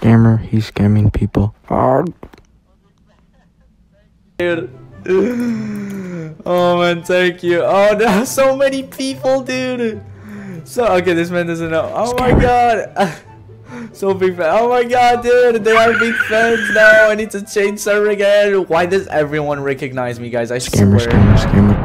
scammer. He's scamming people. Oh. Dude. Oh man, thank you. Oh, there are so many people, dude. So okay, this man doesn't know. Oh my god. So big fan. Oh my god, dude, they are big fans now. I need to change server again. Why does everyone recognize me, guys? I Scammer, swear. scammer, scammer.